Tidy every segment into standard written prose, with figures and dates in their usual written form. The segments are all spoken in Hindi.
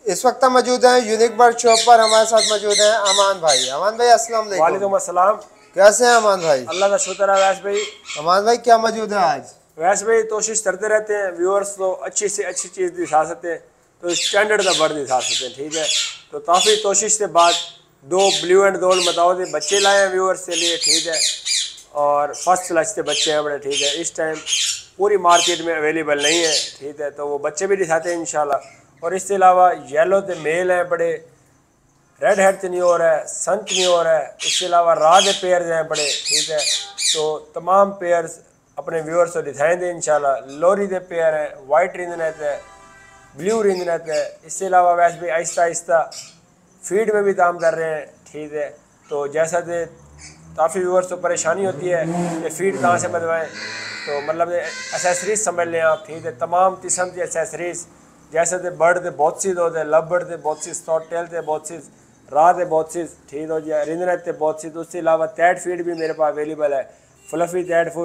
इस वक्त हम मौजूद हैं यूनिक बर्ड शॉप पर। हमारे साथ मौजूद हैं अमान भाई। अमान भाई अस्सलाम वालेकुम। वालेकुम अस्सलाम। कैसे हैं अमान भाई? अल्लाह का शुक्र है वैस भाई। अमान भाई क्या मौजूद है आज? वैस भाई कोशिश करते रहते हैं व्यूअर्स को अच्छी से अच्छी चीज़ दिखा सकते हैं, तो स्टैंडर्ड का बर्ड दिखा सकते हैं। ठीक है, तो काफ़ी कोशिश के बाद दो ब्लू एंड गोल्ड बताओ दे बच्चे लाए हैं व्यूअर्स के लिए। ठीक है, और फर्स्ट क्लास के बच्चे हैं बड़े। ठीक है, इस टाइम पूरी मार्केट में अवेलेबल नहीं है। ठीक है, तो वो बच्चे भी दिखाते हैं इंशाल्लाह। और इसके अलावा येलो के मेल हैं बड़े, रेड हेड नहीं हो रहा है, संत नहीं हो रहा है। इसके अलावा राज पेयर्स हैं बड़े। ठीक है, तो तमाम पेयर्स अपने व्यूअर्स को दिखाएंगे इंशाल्लाह। लोरी के पेयर हैं, वाइट रिंगनेट है, ब्लू रिंगनेट है। इसके अलावा वैसे भी आहिस्ता आहिस्ता फीड में भी काम कर रहे हैं। ठीक है, तो जैसा कि काफ़ी व्यूअर्स को परेशानी होती है कि फीड कहाँ से बनवाएं, तो मतलब एसेसरीज समझ लें आप। ठीक है, तमाम किस्म की एसेसरीज जैसे थे बर्ड थे बहुत सी दो थे, लव बर्ड थे बहुत सी, स्टॉट टेल थे बहुत सी, रात है बहुत सी। ठीक हो जाए रिंगनेट थे बहुत सी। तो उसके अलावा तैड फीड भी मेरे पास अवेलेबल है। फ्लफ़ी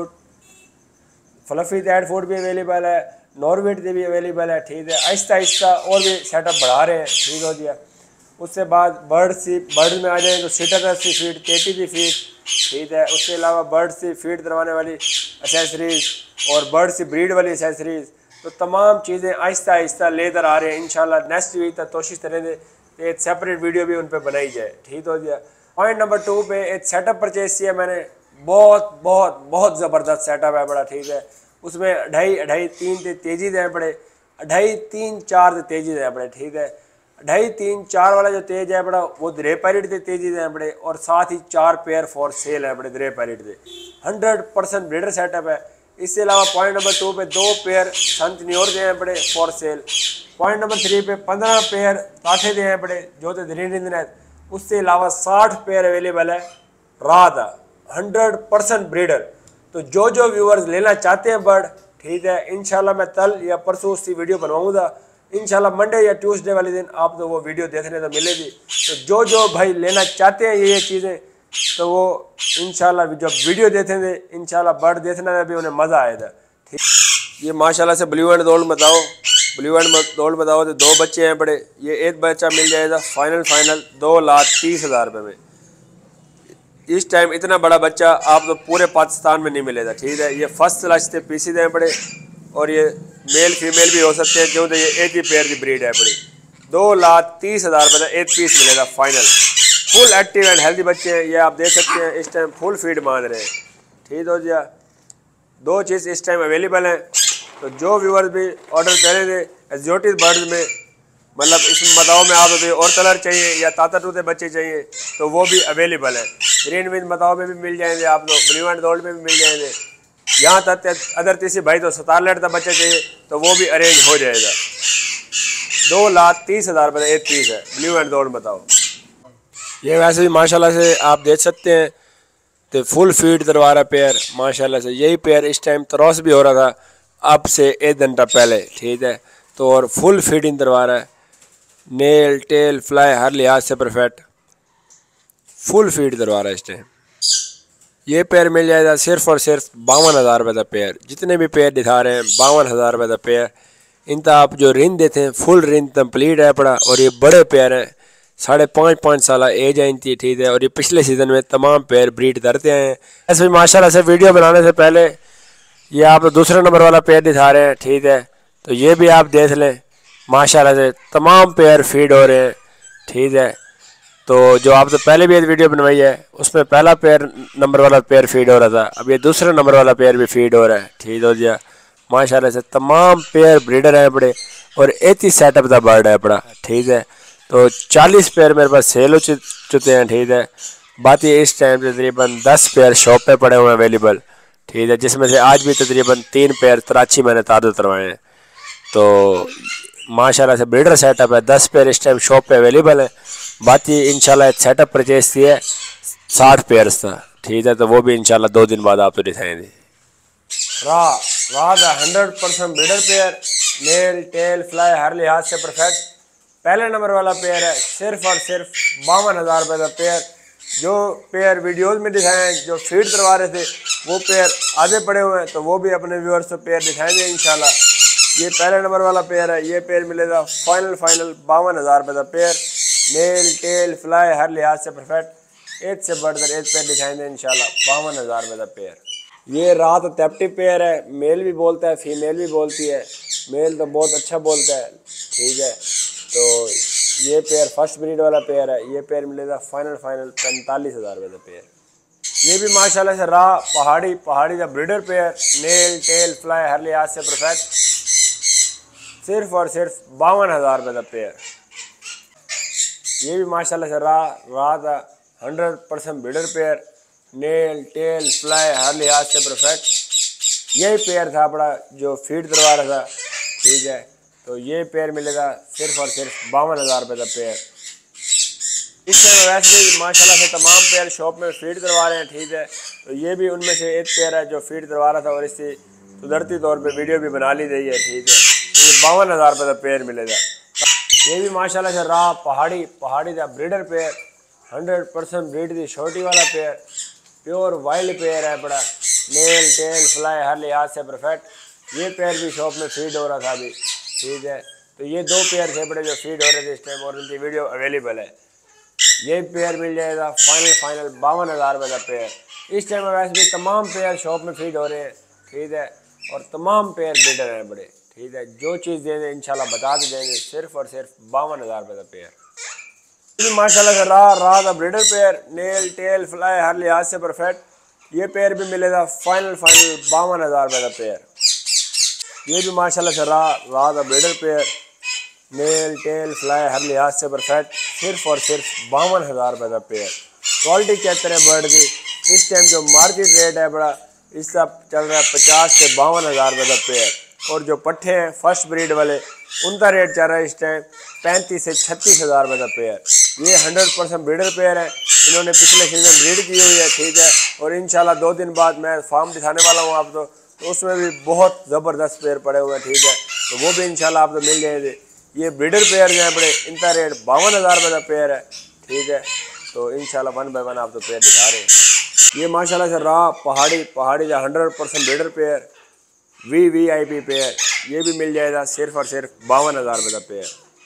तैड फूड भी अवेलेबल है, नॉर्वेट के भी अवेलेबल है। ठीक है, आहिस्ता आहिस्ता और भी सेटअप बढ़ा रहे हैं। ठीक हो गया, उसके बाद बर्ड में आ जाए तो सीटर की फीड, केटी की फीड। ठीक है, उसके अलावा बर्ड से फीड करवाने वाली एसेसरीज और बर्ड से ब्रीड वाली एसेसरीज, तो तमाम चीज़ें आहिस्ता आहिस्ता लेकर आ रहे हैं इंशाल्लाह। नेक्स्ट वीक तक कोशिश करेंगे कि एक सेपरेट वीडियो भी उन पर बनाई जाए। ठीक हो गया। पॉइंट नंबर 2 पे एक सेटअप परचेज किया मैंने, बहुत बहुत बहुत ज़बरदस्त सेटअप है बड़ा। ठीक है, उसमें 2.5-3 तेजी दे बड़े, 2.5-3-4 तेजी दे बड़े। ठीक है, 2.5-3-4 वाला जो तेज है बड़ा वो ग्रे पैरेट के तेजी दे बड़े, और साथ ही 4 पेयर फॉर सेल है बड़े ग्रे पैरेट के। 100% ब्रीडर सेटअप है। इसके अलावा पॉइंट नंबर 2 पे 2 पेयर संत न्योर दे हैं बड़े फॉर सेल। पॉइंट नंबर 3 पे 15 पेयर काठे दे हैं बड़े जो तो ग्रीन रिंगनेट। उसके अलावा 60 पेयर अवेलेबल है रात 100% ब्रीडर। तो जो व्यूअर्स लेना चाहते हैं बर्ड, ठीक है, इंशाल्लाह मैं कल या परसों उसकी वीडियो बनवाऊंगा। इंशाल्लाह मंडे या ट्यूसडे वाले दिन आपको वो वीडियो देखने को मिलेगी। तो जो भाई लेना चाहते हैं ये चीज़ें, तो वो इंशाल्लाह जब वीडियो देखेंगे इंशाल्लाह बर्ड देखने में भी उन्हें मज़ा आएगा। ठीक, ये माशाल्लाह से ब्लू एंड गोल्ड बताओ तो 2 बच्चे हैं बड़े। ये एक बच्चा मिल जाएगा फाइनल 2,30,000 रुपये में। इस टाइम इतना बड़ा बच्चा आप तो पूरे पाकिस्तान में नहीं मिलेगा। ठीक है, ये फर्स्ट क्लास से पीसी हैं बड़े, और ये मेल फीमेल भी हो सकते हैं क्योंकि ये एक ही पेयर की ब्रीड है बड़ी। 2,30,000 रुपये का एक पीस मिलेगा final. Full active and healthy बच्चे हैं, ये आप देख सकते हैं। इस टाइम फुल फीड मांग रहे हैं। ठीक हो गया, 2 चीज़ इस टाइम अवेलेबल हैं। तो जो व्यूअर्स भी ऑर्डर करेंगे एक्जोटिक बर्ड्स में, मतलब इस बताओ में आप अभी और कलर चाहिए या ताताटूते बच्चे चाहिए तो वो भी अवेलेबल है। ग्रीन विंग बताओ में भी मिल जाएंगे आप लोग, ब्लू एंड गोल्ड में भी मिल जाएंगे। यहाँ तक अदर तीसरी भाई तो 17 का बच्चा चाहिए तो वो भी अरेंज हो जाएगा। 2,30,000 रुपये एक पीस है ब्लू एंड गोल्ड बताओ। ये वैसे भी माशाल्लाह से आप देख सकते हैं तो फुल फीड करवा रहा पेयर माशाल्लाह से। यही पेयर इस टाइम क्रॉस भी हो रहा था अब से 1 घंटा पहले। ठीक है, तो और फुल फीडिंग करवा रहा है, नेल टेल फ्लाई हर लिहाज से परफेक्ट फुल फीड करवा रहा है इस टाइम। ये पेयर मिल जाएगा सिर्फ और सिर्फ 52,000 रुपये का पेयर। जितने भी पेयर दिखा रहे हैं 52,000 रुपये का पेयर। इनका आप जो रिंग देते हैं फुल रिंग कंप्लीट है पड़ा, और ये बड़े पेयर हैं, 5.5 साल एज है इनकी। ठीक है, और ये पिछले सीज़न में तमाम पेयर ब्रीड करते हैं। ऐसे भी माशाल्लाह से वीडियो बनाने से पहले ये आप दूसरे नंबर वाला पेयर दिखा रहे हैं। ठीक है, तो ये भी आप देख लें माशाल्लाह से तमाम पेयर फीड हो रहे हैं। ठीक है, तो जो आप तो पहले भी एक वीडियो बनवाई है उसमें पहला पेयर नंबर वाला पेयर फीड हो रहा था, अब ये दूसरे नंबर वाला पेयर भी फीड हो रहा है। ठीक हो गया, माशाल्लाह से तमाम पेयर ब्रीडर हैं बड़े, और एक ही सेटअप का बर्ड है बड़ा। ठीक है, तो 40 पेयर मेरे पास सेल हो चुके हैं। ठीक है, बाकी इस टाइम तकरीबन 10 पेयर शॉप पे पड़े हुए हैं अवेलेबल। ठीक है, जिसमें से आज भी तकरीबन 3 पेयर कराची मैंने ताज़ा उतरवाए हैं। तो माशाल्लाह से ब्रीडर सेटअप है, 10 पेयर इस टाइम शॉप पे अवेलेबल है। बाकी इंशाल्लाह एक सेटअप परचेज किया है 60 पेयर्स था। ठीक है, तो वो भी इंशाल्लाह 2 दिन बाद आपको दिखाएंगे। राह 100% breeder pair, male tail fly हर लिहाज से परफेक्ट। पहले नंबर वाला पेयर है सिर्फ और सिर्फ 52,000 रुपये का पेयर। जो पेयर वीडियोस में दिखाए हैं, जो फीड करवा रहे थे वो पेयर आधे पड़े हुए हैं, तो वो भी अपने व्यूअर्स को पेयर दिखाएंगे इंशाल्लाह। ये पहले नंबर वाला पेयर है, ये पेयर मिलेगा फाइनल 52,000 रुपये का पेयर। नेल टेल फ्लाई हर लिहाज से परफेक्ट, एक से बढ़कर एक पेयर दिखाएंगे इंशाल्लाह। 52,000 रुपये का पेयर। ये रात तैप्टिव पेयर है, मेल भी बोलता है फीमेल भी बोलती है। मेल तो बहुत अच्छा बोलता है, ठीक है। तो ये पेयर फर्स्ट ब्रीड वाला पेयर है, ये पेयर मिलेगा फाइनल 45,000 रुपये का पेयर। ये भी माशाल्लाह से रा पहाड़ी का breeder pair, nail tail fly हर लिहाज से परफेक्ट, सिर्फ और सिर्फ 52,000 रुपये का पेयर। ये भी माशाल्लाह से रा था 100% breeder pair, nail tail fly हर लिहाज से परफेक्ट। यही पेयर था अपना जो फीड करवा रहा था, ठीक है। तो ये पेयर मिलेगा सिर्फ और सिर्फ 52,000 रुपये का पेयर। इस टाइम वैसे भी माशाल्लाह से तमाम पेयर शॉप में फीड करवा रहे हैं, ठीक है। तो ये भी उनमें से एक पेयर है जो फीड करवा रहा था और इससे कुदरती तौर पे वीडियो भी बना ली गई है, ठीक है। तो ये 52,000 रुपये का पेयर मिलेगा। ये भी माशाल्लाह से पहाड़ी का ब्रीडर पेयर, 100% ब्रीड की छोटी वाला पेयर, प्योर वाइल्ड पेयर है बड़ा, नेल टेल फ्लाई हर लिहाज से परफेक्ट। ये पेयर भी शॉप में फीड हो रहा था अभी, ठीक है। तो ये दो पेयर थे बड़े जो फीड हो रहे थे इस टाइम और उनकी वीडियो अवेलेबल है। ये पेयर मिल जाएगा फाइनल 52,000 रुपये का पेयर। इस टाइम वैसे भी तमाम पेयर शॉप में फीड हो रहे हैं, ठीक है। और तमाम पेयर ब्रीडर हैं बड़े, ठीक है। जो चीज़ दे दें इंशाल्लाह बता के देंगे, सिर्फ और सिर्फ 52,000 रुपये का पेयर। माशाल्लाह से रा का breeder pair, nail tail fly हर लिहाज से परफेक्ट। ये पेयर भी मिलेगा फाइनल 52,000 रुपये का पेयर। ये भी माशाल्लाह से रा का breeder pair, nail tail fly हर लिहाज से परफेक्ट, सिर्फ और सिर्फ 52,000 रुपये का पेयर। क्वालिटी चेक करें बर्ड की। इस टाइम जो मार्केट रेट है बड़ा इसका चल रहा है 50 से 52,000 रुपये का पेयर। और जो पट्ठे हैं फर्स्ट ब्रीड वाले उनका रेट चल रहा है इस टाइम 35 से 36,000 रुपये का पेयर। ये 100% ब्रीडर पेयर है, इन्होंने पिछले सीजन ब्रीड की हुई है, ठीक है। और इंशाल्लाह 2 दिन बाद मैं फार्म दिखाने वाला हूँ आपको, तो उसमें भी बहुत ज़बरदस्त पेयर पड़े हुए हैं, ठीक है। तो वो भी इंशाल्लाह आपको मिल जाएंगे। ये ब्रीडर पेयर जो है बड़े, इनका रेट 52,000 रुपये का पेयर है, ठीक है। तो इंशाल्लाह 1 बाय 1 आपको पेयर दिखा रहे हैं। ये माशाल्लाह से पहाड़ी का 100% ब्रीडर पेयर, VVIP पेयर, ये भी मिल जाएगा सिर्फ और सिर्फ 52,000 रुपये का पेयर।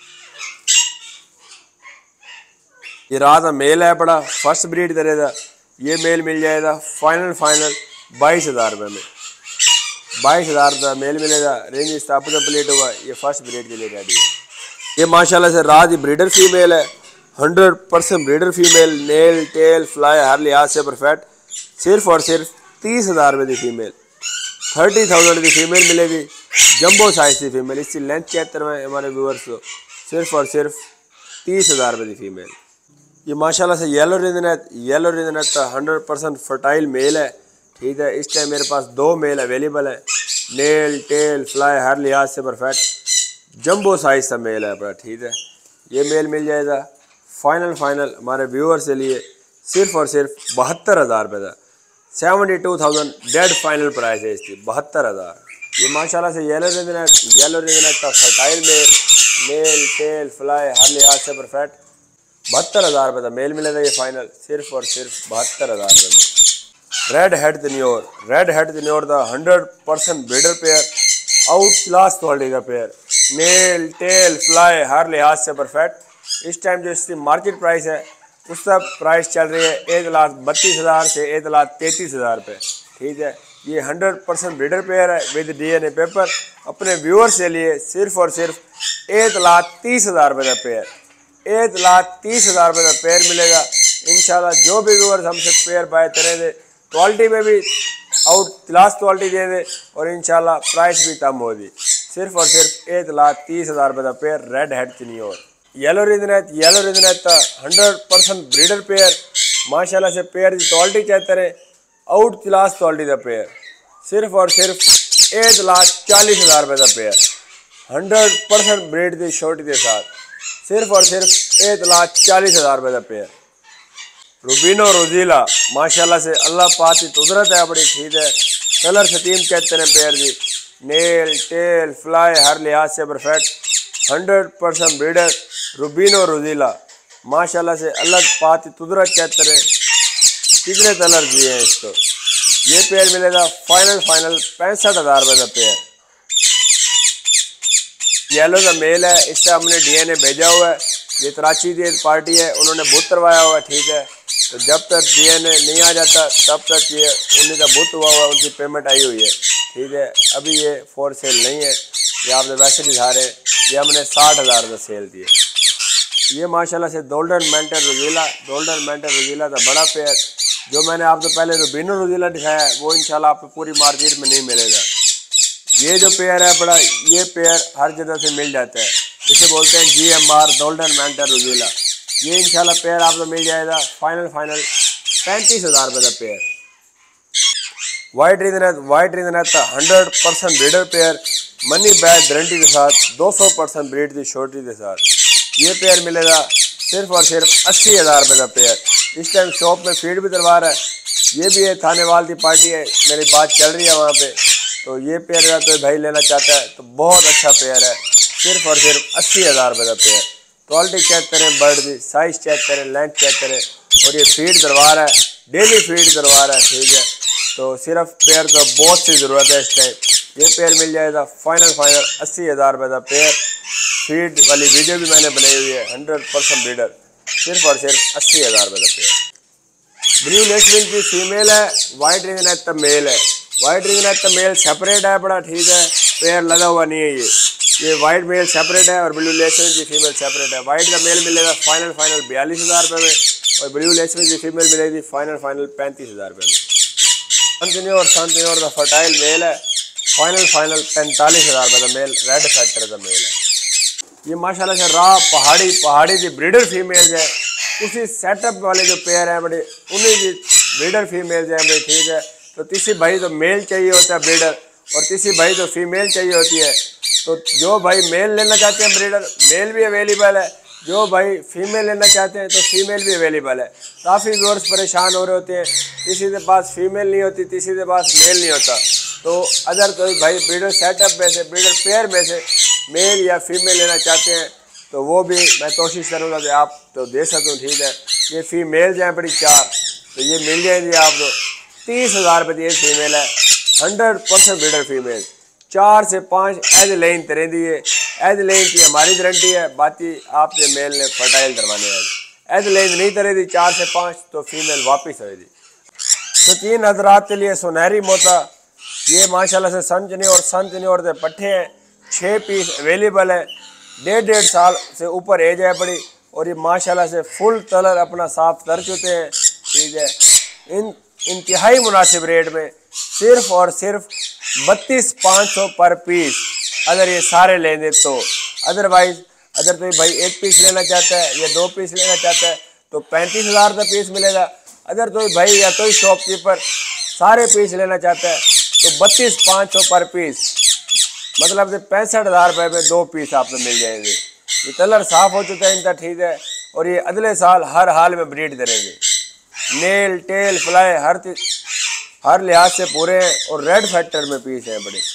ये रात मेल है बड़ा फर्स्ट ब्रीड करेगा, ये मेल मिल जाएगा फाइनल 22,000 रुपये में। 22,000 रुपये मेल मिलेगा। रेंज स्थापित प्लेट हुआ, ये फर्स्ट ब्रीड के लिए रेडी है। ये माशाल्लाह से रात की ब्रीडर फीमेल है, 100% breeder female, nail tail fly हर लिहाज से परफेक्ट, सिर्फ और सिर्फ 30,000 रुपये की फीमेल। 30,000 की फीमेल मिलेगी, जंबो साइज की फीमेल। इसकी लेंथ चेक करवाएं हमारे व्यूअर्स को, सिर्फ और सिर्फ 30,000 रुपये की फीमेल। ये माशाल्लाह से येलो रिजनेट का 100% फर्टाइल मेल है, ठीक है। इस टाइम मेरे पास 2 मेल अवेलेबल है, नेल टेल फ्लाई हर लिहाज से परफेक्ट, जंबो साइज का मेल है अपना, ठीक है। ये मेल मिल जाएगा फाइनल हमारे व्यूअर्स के लिए सिर्फ और सिर्फ 72,000 रुपये का। 72,000 डेड फाइनल प्राइस है इसकी, 72,000। ये माशाल्लाह से येलो रिजनेट का fertile male, nail tail fly हर लिहाज से परफेक्ट, 72,000 रुपये का मेल मिलेगा ये फाइनल, सिर्फ और सिर्फ 72,000 रुपये में। रेड हेड तनियोर का 100% breeder pair, out class quality का पेयर, नेल टेल फ्लाई हर लिहाज से परफेक्ट। इस टाइम जो इसकी मार्केट प्राइस है उसका प्राइस चल रही है 1,32,000 से 1,33,000 रुपये, ठीक है। ये 100% ब्रीडर पेयर है विद DNA पेपर। अपने व्यूअर्स के लिए सिर्फ और सिर्फ 1,30,000 रुपये का पेयर, 1,30,000 रुपये का पेयर मिलेगा इंशाल्लाह। जो भी व्यूअर्स हमसे पेयर बाय करेंगे क्वालिटी में भी आउट क्लास क्वालिटी दे दे और इंशाल्लाह प्राइस भी कम होगी। सिर्फ और सिर्फ 1,30,000 रुपये का पेयर रेड हेड तनियोर। येलो रिजनेट का 100% ब्रीडर पेयर, माशाल्लाह से पेयर की क्वालिटी चेक करें, आउट क्लास क्वालिटी का पेयर, सिर्फ और सिर्फ 1,40,000 रुपये का पेयर, 100% ब्रीड की छोटी के साथ, सिर्फ और सिर्फ 1,40,000 रुपये का पेयर। रूबिनो रोजीला, माशाल्लाह से अल्लाह पाक की कुदरत है बड़ी, ठीक है। कलर सतीम कहते हैं पेयर की, नेल टेल फ्लाई हर लिहाज से परफेक्ट, 100% ब्रीडर रूबिनो रोजीला, माशाल्लाह से अल्लाह पाक की कुदरत कहते हैं। कितने कलर दिए हैं इसको। ये पेयर मिलेगा फाइनल 65,000 रुपये का पेयर। येलो का मेल है, इससे हमने DNA भेजा हुआ है। ये कराची की पार्टी है, उन्होंने बुत करवाया हुआ है, ठीक है। तो जब तक DNA नहीं आ जाता तब तक ये उन्हीं का बुत हुआ हुआ है, उनकी पेमेंट आई हुई है, ठीक है। अभी ये फॉर सेल नहीं है, ये आपने वैसे दिखा रहे हैं। ये हमने 60,000 का सेल दिए। ये माशाल्लाह से गोल्डन मेंटल रोजीला था बड़ा पेयर, जो मैंने आपको पहले रूबीनो रोजीला दिखाया है वो इंशाल्लाह आपको पूरी मार्केट में नहीं मिलेगा। ये जो पेयर है बड़ा, ये पेयर हर जगह से मिल जाता है, इसे बोलते हैं GMR गोल्डन मेंटल रोजीला। ये इंशाल्लाह पेयर आपको मिल जाएगा फाइनल 35,000 रुपये का पेयर। वाइट रिंगनेट था 100% breeder pair, money back guarantee के साथ, 200% ब्रीड की छोटी के साथ। ये पेयर मिलेगा सिर्फ और सिर्फ 80,000 रुपये का पेयर। इस टाइम शॉप में फीड भी करवा रहा है, ये भी है थानेवाल की पार्टी है, मेरी बात चल रही है वहाँ पे। तो ये पेयर का तो भाई लेना चाहता है तो बहुत अच्छा पेयर है, सिर्फ और सिर्फ 80,000 रुपये का पेयर। क्वालिटी चेक करें, बर्ड की साइज़ चेक करें, लेंथ चेक करें, और ये फीड करवा रहा है, डेली फीड करवा रहा है, ठीक है। तो सिर्फ पेयर तो बहुत सी ज़रूरत है इस टाइम। ये पेयर मिल जाएगा फाइनल 80,000 रुपये का पेयर। फीड वाली वीडियो भी मैंने बनाई हुई है, 100% ब्रीडर, सिर्फ और सिर्फ 80,000 रुपये का पेयर। ब्लू लेसविन की फीमेल है, वाइट रिंगनेक का मेल है। वाइट रिंगनेक का मेल सेपरेट है बड़ा, ठीक है, पेयर लगा हुआ नहीं है। ये वाइट मेल सेपरेट है और ब्लू लेसविन की फीमेल सेपरेट है। वाइट का मेल मिलेगा फाइनल 42,000 रुपये में, और ब्लू लेसविन की फीमेल मिलेगी फाइनल 35,000 रुपये में। सनसिन्योर का फर्टाइल मेल है, फाइनल 45,000 रुपये का मेल, रेड फैक्टर का मेल है। ये माशाल्लाह से रॉ पहाड़ी की ब्रीडर फीमेल्स है, उसी सेटअप वाले जो पेयर हैं बड़े, उन्हीं की ब्रीडर फीमेल्स हैं भाई, ठीक है। तो तीसरी भाई तो मेल चाहिए होता है ब्रीडर, और तीसरी भाई तो फीमेल चाहिए होती है। तो जो भाई मेल लेना चाहते हैं ब्रीडर, मेल भी अवेलेबल है, जो भाई फीमेल लेना चाहते हैं तो फीमेल भी अवेलेबल है। काफ़ी व्यूअर्स परेशान हो रहे होते हैं, किसी के पास फीमेल नहीं होती, किसी के पास मेल नहीं होता। तो अगर कोई भाई ब्रीडर सेटअप में से, ब्रीडर पेयर में से मेल या फीमेल लेना चाहते हैं तो वो भी मैं कोशिश करूँगा कि आप तो दे सकूँ, ठीक है। ये फीमेल हैं बड़ी 4, तो ये मिल जाएगी आपको 30,000 रुपये की। फीमेल है 100% ब्रीडर फीमेल, 4 से 5 एज लेन तरह दी है। एज लेन की हमारी गारंटी है, बाकी आपसे मेल ने फर्टाइल करवाने हैं। एज लेन नहीं तरह दी 4 से 5 तो फीमेल वापस होगी। तो 3 हजरात के लिए सुनहरी मोता, ये माशाल्लाह से सनचन्योर के पट्ठे हैं, 6 पीस अवेलेबल है। 1.5 साल से ऊपर एज है बड़ी, और ये माशाल्लाह से फुल कलर अपना साफ कर चुके हैं, ठीक है। इन इंतहाई मुनासिब रेट में सिर्फ और सिर्फ 32,500 पर पीस, अगर ये सारे लेंगे तो। अदरवाइज अगर कोई भाई 1 पीस लेना चाहता है या 2 पीस लेना चाहता है तो 35,000 का पीस मिलेगा। अगर कोई भाई या कोई शॉपकीपर सारे पीस लेना चाहता है तो 32,500 पर पीस, मतलब कि 65,000 रुपये में 2 पीस आपको मिल जाएंगे। ये कलर साफ हो चुका है इनका, ठीक है। और ये अगले साल हर हाल में ब्रीड करेंगे। नेल टेल फ्लाई हर लिहाज से पूरे हैं, और रेड फैक्टर में पीस हैं बड़े।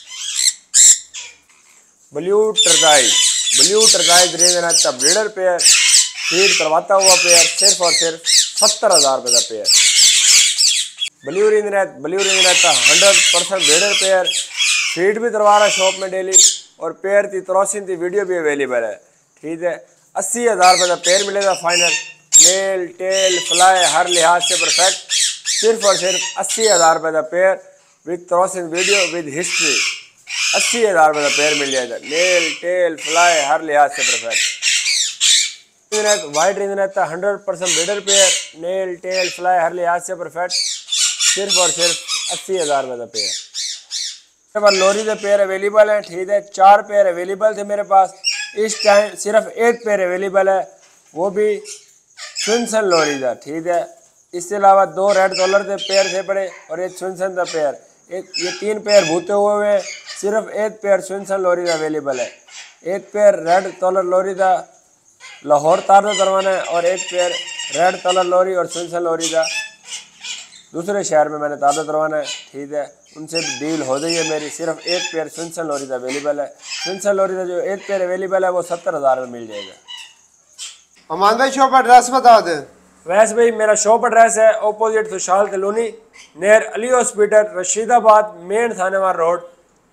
ब्लू टर्काइज रेंज का ब्रीडर पेयर, फीड करवाता हुआ पेयर, सिर्फ और सिर्फ 70,000 रुपये का पेयर। ब्लू रिंगनेट का 100% ब्रीडर पेयर, फीड भी करवा रहा है शॉप में डेली, और पेयर की क्रॉसिंग की वीडियो भी अवेलेबल है, ठीक है। 80,000 रुपये का पेयर मिलेगा फाइनल। मेल टेल फ्लाई हर लिहाज से परफेक्ट, सिर्फ और सिर्फ 80,000 रुपये का pair with crossing video with history. 80,000 रुपये का पेयर मिल जाएगा, नेल टेल फ्लाई हर लिहाज से परफेक्ट। वाइट रिंगनेट का 100% breeder pair, nail tail fly हर लिहाज से परफेक्ट, सिर्फ और सिर्फ 80,000 रुपये का पेयर। मेरे पास लोरी के पेयर अवेलेबल हैं, ठीक है। 4 पेयर अवेलेबल थे मेरे पास, इस टाइम सिर्फ 1 पेयर अवेलेबल है, वो भी सुनसन लोरी का, ठीक है। इसके अलावा 2 रेड कलर के पेयर थे बड़े, और एक सुनसन का पेयर, ये 3 पेयर भूते हुए हैं। सिर्फ 1 पेयर सुनसन लोरी का अवेलेबल है, 1 पेयर रेड कलर लोरी का लाहौर तार करवाना है, और 1 पेयर रेड कलर लोरी और सुनसन लोरी का दूसरे शहर में मैंने ताज़ा करवाना है, ठीक है। उनसे डील हो गई है मेरी। सिर्फ 1 पेयर सुनसन लोरी का अवेलेबल है। सुनसन लोरी का जो 1 पेयर अवेलेबल है वो 70,000 में मिल जाएगा। अमान भाई शॉप एड्रेस बता दें। वैसे भाई मेरा शॉप एड्रेस है opposite Khushhal colony, near Ali hospital, Rashidabad, main Khanewal road.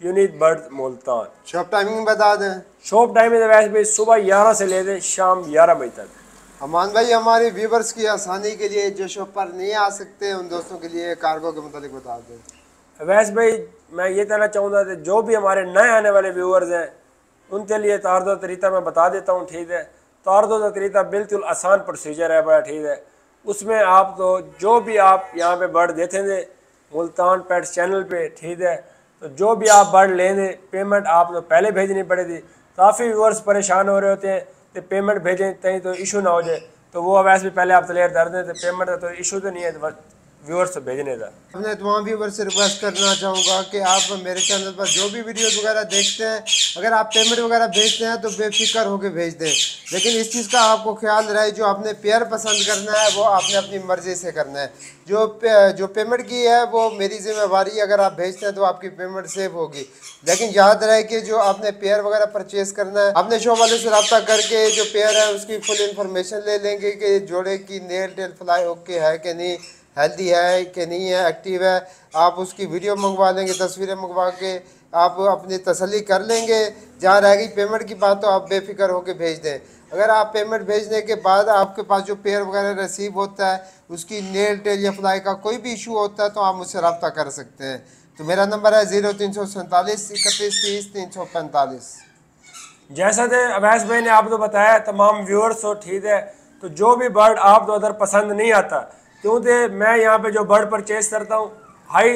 Unique bird Multan. Shop timing बता दें। शॉप टाइम है वैसे भाई सुबह 11 से लेकर शाम 11 बजे तक। अमान भाई हमारे व्यूवर्स की आसानी के लिए जो शॉप पर नहीं आ सकते उन दोस्तों के लिए कार्गो के मुतालिक बता दें। वैसे भाई मैं ये कहना चाहूँगा कि जो भी हमारे नए आने वाले व्यूअर्स हैं उनके लिए तारदो तरीका मैं बता देता हूँ, ठीक है। तारदो का तरीका बिल्कुल आसान प्रोसीजर है बड़ा, ठीक है। उसमें आप तो जो भी आप यहाँ पे बर्ड देते थे मुल्तान पेट्स चैनल पे, ठीक है, तो जो भी आप बर्ड लेंगे पेमेंट आप तो पहले भेजनी पड़ेगी। काफ़ी व्यूअर्स परेशान हो रहे होते हैं कि पेमेंट भेजें कहीं तो इशू ना हो जाए, तो वो वैसे भी पहले आप क्लियर कर दें तो पेमेंट का तो इशू तो नहीं है व्यूअर्स भेजने का। अपने तमाम व्यूवर से रिक्वेस्ट करना चाहूँगा कि आप मेरे चैनल पर जो भी वीडियोस वगैरह देखते हैं अगर आप पेमेंट वगैरह भेजते हैं तो बेफिक्र होकर भेज दें, लेकिन इस चीज़ का आपको ख्याल रहे जो आपने पेयर पसंद करना है वो आपने अपनी मर्ज़ी से करना है। जो पेमेंट की है वो मेरी जिम्मेवारी, अगर आप भेजते हैं तो आपकी पेमेंट सेव होगी, लेकिन याद रहे कि जो आपने पेयर वगैरह परचेज करना है अपने शॉप वाले से रब्ता करके जो पेयर है उसकी फुल इंफॉर्मेशन ले लेंगे कि जोड़े की नेल टेल फ्लाई ओके है कि नहीं, हेल्दी है कि नहीं है, एक्टिव है। आप उसकी वीडियो मंगवा लेंगे, तस्वीरें मंगवा के आप अपनी तसल्ली कर लेंगे। जहाँ रह गई पेमेंट की बात तो आप बेफिक्र होकर भेज दें। अगर आप पेमेंट भेजने के बाद आपके पास जो पेयर वगैरह रिसीव होता है उसकी नेल टेल या फ्लाई का कोई भी इशू होता है तो आप मुझसे रब्ता कर सकते हैं। तो मेरा नंबर है 0347 31 30 345। जैसा कि अवैस भाई ने आपको बताया तमाम व्यूअर्स हो, ठीक है, तो जो भी बर्ड आप तो उधर पसंद नहीं आता, क्योंकि मैं यहाँ पे जो बर्ड परचेज करता हूँ हाई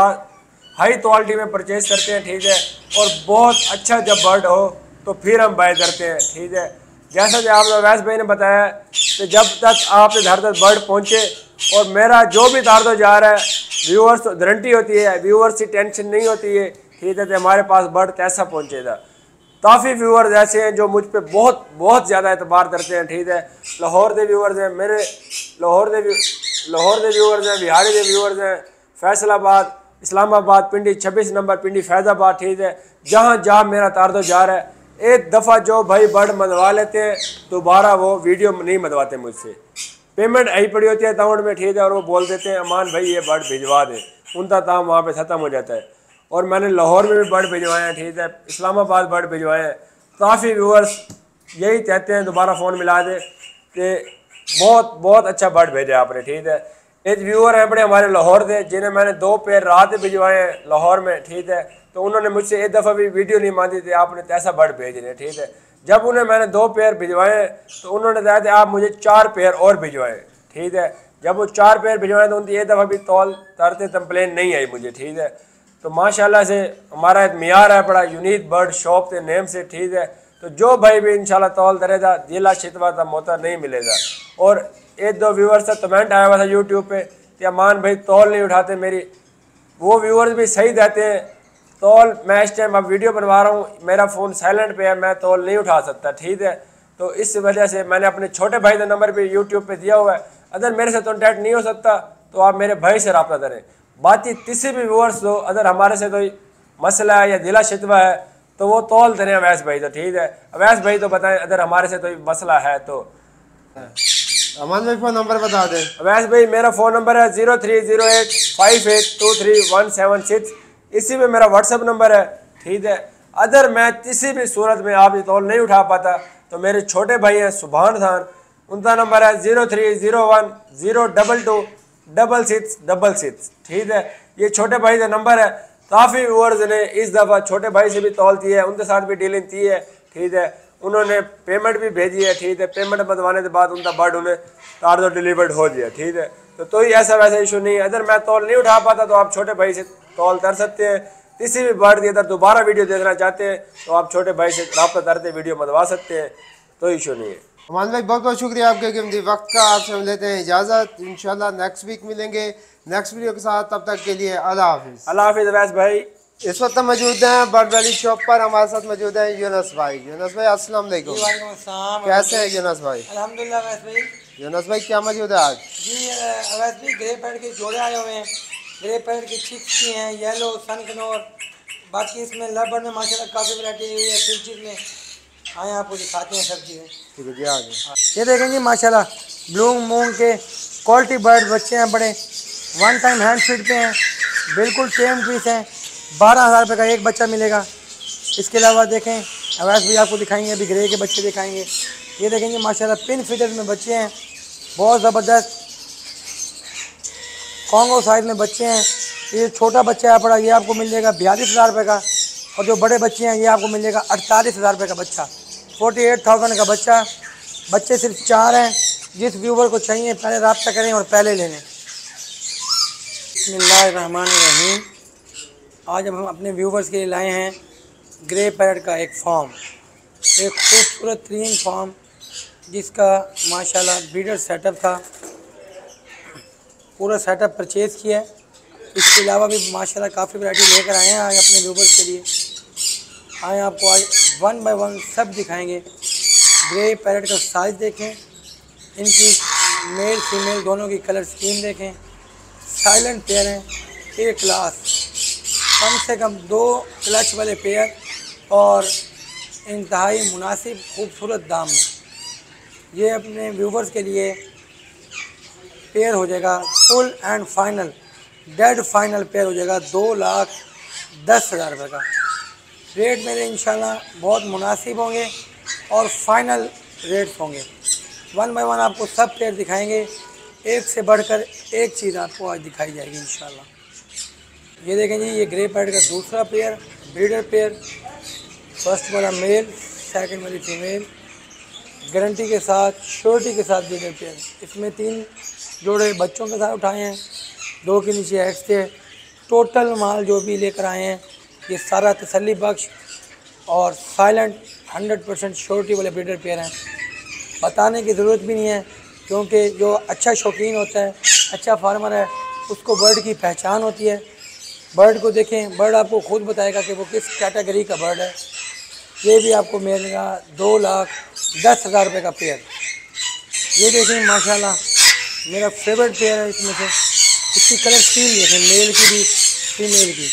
क्वालिटी में परचेज करते हैं, ठीक है, और बहुत अच्छा जब बर्ड हो तो फिर हम बाय करते हैं, ठीक है। जैसा कि आप अवैस भाई ने बताया कि जब तक आप घर तक बर्ड पहुँचे और मेरा जो भी तार जा रहा है व्यूअर्स गारंटी होती है, व्यूअर्स की टेंशन नहीं होती है, ठीक है, तो हमारे पास बर्ड कैसा पहुँचेगा। काफ़ी व्यूअर्स ऐसे हैं जो मुझ पे बहुत बहुत ज़्यादा एतबार करते हैं, ठीक है। लाहौर के व्यूअर्स हैं मेरे, लाहौर के व्यूअर्स हैं, बिहारी के व्यूअर्स हैं, फैसलाबाद, इस्लामाबाद, पिंडी 26 नंबर पिंडी फैज़ाबाद, ठीक है। जहाँ जहाँ मेरा तारदो जा रहा है एक दफ़ा जो भाई बर्ड मंगवा लेते हैं दोबारा वो वीडियो नहीं मंगवाते मुझसे। पेमेंट आई पड़ी होती है अकाउंट में, ठीक है, और वो बोल देते हैं अमान भाई ये बर्ड भिजवा दें, उनका काम वहाँ पे ख़त्म हो जाता है। और मैंने लाहौर में भी बर्ड भिजवाए हैं, ठीक है, इस्लामाबाद बर्ड भिजवाए हैं। काफ़ी व्यूअर्स यही कहते हैं दोबारा फ़ोन मिला दे कि बहुत बहुत अच्छा बर्ड भेजा आपने, ठीक है। एक व्यूअर हैं बड़े हमारे लाहौर के जिन्हें मैंने 2 पेयर रात भिजवाए हैं लाहौर में, ठीक है, तो उन्होंने मुझसे एक दफ़ा भी वीडियो नहीं मांगी थी आपने कैसा बर्ड भेज रहे हैं, ठीक है। जब उन्हें मैंने 2 पेयर भिजवाए तो उन्होंने कहा था आप मुझे 4 पेयर और भिजवाएँ, ठीक है। जब वो 4 पेयर भिजवाए तो उनकी एक दफ़ा भी तौल तरते कंप्लेन नहीं आई मुझे, ठीक है। तो माशाल्लाह से हमारा एक मियार है बड़ा यूनिक बर्ड शॉप के नेम से, ठीक है। तो जो भाई भी इंशाल्लाह तौल दरेगा जिला शितवा का मोता नहीं मिलेगा। और 1-2 व्यूअर से कमेंट आया हुआ था यूट्यूब पे कि अमान भाई तौल नहीं उठाते मेरी, वो व्यूअर्स भी सही देते हैं। तौल मैं इस टाइम अब वीडियो बनवा रहा हूँ, मेरा फ़ोन साइलेंट पे है, मैं तौल नहीं उठा सकता, ठीक है। तो इस वजह से मैंने अपने छोटे भाई का नंबर भी यूट्यूब पे दिया हुआ है, अगर मेरे से कॉन्टैक्ट नहीं हो सकता तो आप मेरे भाई से रब्ता करें। बाकी किसी भी व्यूअर्स हो अगर हमारे से कोई मसला है या दिला शिकवा है तो वो तौल दें अवैस भाई तो, ठीक है। अवैस भाई तो बताएं अगर हमारे से कोई मसला है तो। अमान भाई फ़ोन नंबर बता दें। अवैस भाई मेरा फ़ोन नंबर है 030858233176, इसी में मेरा व्हाट्सअप नंबर है, ठीक है। अगर मैं किसी भी सूरत में आप ये तौल नहीं उठा पाता तो मेरे छोटे भाई हैं सुभान खान, उनका नंबर है 0301026666, ठीक है। ये छोटे भाई का नंबर है। काफ़ी व्यूअर्स ने इस दफ़ा छोटे भाई से भी तौल की है, उनके साथ भी डीलिंग की है, ठीक है। उन्होंने पेमेंट भी भेजी है, ठीक है। पेमेंट बंधवाने के बाद उनका बर्ड उन्हें तार डिलीवर्ड हो गया, ठीक है। तो ही ऐसा वैसा इशू नहीं है। अगर मैं तौल नहीं उठा पाता तो आप छोटे भाई से तौल कर सकते हैं। किसी भी बर्ड की अगर दोबारा वीडियो देखना चाहते हैं तो आप छोटे भाई से रब्ता करते वीडियो मंगवा सकते हैं, तो इशू नहीं है। अमान भाई बहुत बहुत शुक्रिया आपके कीमती वक्त का। आपसे हम लेते हैं इजाज़त, इंशाल्लाह नेक्स्ट वीक मिलेंगे नेक्स्ट वीडियो के साथ। तब तक के लिए अल्लाह हाफिज़। अल्लाह हाफिज़ अवैस भाई। इस वक्त हम मौजूद हैं बर्ड वैली शॉप पर, हमारे साथ मौजूद हैं यूनस भाई। यूनस भाई अस्सलाम वालेकुम। वालेकुम अस्सलाम। कैसे हैं यूनस भाई? अल्हम्दुलिल्लाह अवैस भाई। यूनस भाई क्या मौजूद है आज? जी अवैस भाई ग्रे पैड के जोड़े आए हुए हैं, ग्रे पैड की चिक्स भी हैं, येलो सनकनोर, बाकी इसमें लबर्ड में माशाल्लाह काफ़ी वैरायटी आई हुई है। फिल्चर में आए आपको दिखाते हैं सब चीज़ें। ठीक है जी आगे। ये देखेंगे माशाल्लाह ब्लू मून के क्वालिटी बर्ड बच्चे हैं, बड़े वन टाइम हैंड फीड पे हैं, बिल्कुल टेम पीस हैं। 12,000 रुपये का एक बच्चा मिलेगा। इसके अलावा देखें अवैस भी आपको दिखाएंगे, अभी ग्रे के बच्चे दिखाएंगे। ये देखेंगे माशाल्लाह पिन फीडर में बच्चे हैं, बहुत ज़बरदस्त कॉन्गो साइज में बच्चे हैं। ये छोटा बच्चा है पड़ा, ये आपको मिल जाएगा 42,000 रुपये का, और जो बड़े बच्चे हैं ये आपको मिल जाएगा 48,000 रुपये का बच्चा, 48,000 का बच्चा। बच्चे सिर्फ 4 हैं। जिस व्यूवर को चाहिए पहले रब्ता करें और पहले ले लें। बिस्मिल्लाहिर्रहमानिर्रहीम। आज हम अपने व्यूवर्स के लिए लाए हैं ग्रे पैरट का एक फॉर्म, एक खूबसूरत तरीन फॉर्म जिसका माशाल्लाह ब्रीडर सेटअप था। पूरा सेटअप परचेज़ किया है। इसके अलावा भी माशाल्लाह काफ़ी वैरायटी लेकर आए हैं आज अपने व्यूवर्स के लिए। आए आपको आज 1 बाय 1 सब दिखाएंगे। ग्रे पैरट का साइज़ देखें, इनकी मेल फीमेल दोनों की कलर स्कीम देखें। साइलेंट पेयर हैं, एक क्लास, कम से कम 2 क्लच वाले पेयर और इंतहाई मुनासिब खूबसूरत दाम में। ये अपने व्यूवर्स के लिए पेयर हो जाएगा full and final, dead final pair हो जाएगा 2,10,000 रुपये का। रेट मेरे इंशाल्लाह बहुत मुनासिब होंगे और फाइनल रेट्स होंगे। 1 बाय 1 आपको सब पेयर दिखाएंगे, एक से बढ़कर एक चीज़ आपको आज दिखाई जाएगी इंशाल्लाह। ये देखें जी, ये ग्रे पैरट का दूसरा पेयर, ब्रीडर पेयर। फर्स्ट वाला मेल, सेकंड वाली फीमेल, गारंटी के साथ, श्योरिटी के साथ ब्रीडर पेयर। इसमें 3 जोड़े बच्चों के साथ उठाए हैं, 2 के नीचे एक्स थे। टोटल माल जो भी लेकर आए हैं ये सारा तसल्ली बख्श और साइलेंट 100% श्योरिटी वाले ब्रीडर पेयर हैं। बताने की ज़रूरत भी नहीं है, क्योंकि जो अच्छा शौकीन होता है, अच्छा फार्मर है, उसको बर्ड की पहचान होती है। बर्ड को देखें, बर्ड आपको खुद बताएगा कि वो किस कैटेगरी का बर्ड है। ये भी आपको मिलेगा 2,10,000 रुपये का पेयर। ये देखें माशाल्लाह मेरा फेवरेट पेयर है इसमें से। इसकी कलर स्कीम देखें, मेल की भी फीमेल की,